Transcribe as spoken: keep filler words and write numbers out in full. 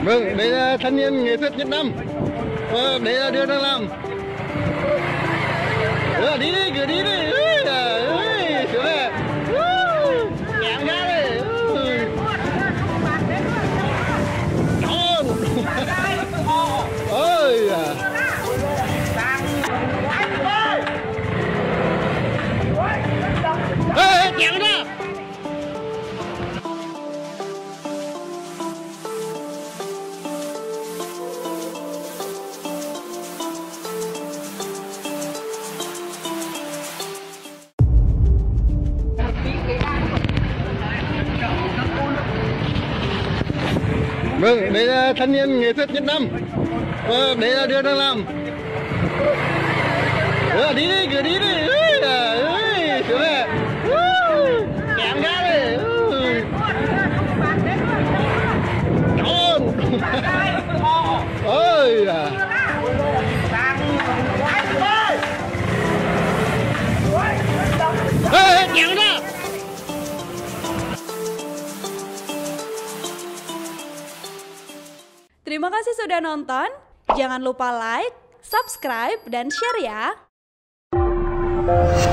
Vâng, đấy là thanh niên nghệ thuật Việt Nam. Ờ, đấy là đưa đang làm. Ờ, đi đi, cứ đi đi. Ui, ui, xuống đây. Kéo ra đây. Tròn. Ôi à. Ê, kéo ra. Vâng, đấy là thanh niên nghệ thuật Việt Nam. Ờ, đấy là đưa đang làm. Ờ, đi đi, cứ đi đi. Ui, ui, xuống đây. Kéo ra đây. Tròn. Ôi à. Ê, kéo ra. Terima kasih sudah nonton. Jangan lupa like, subscribe, dan share ya.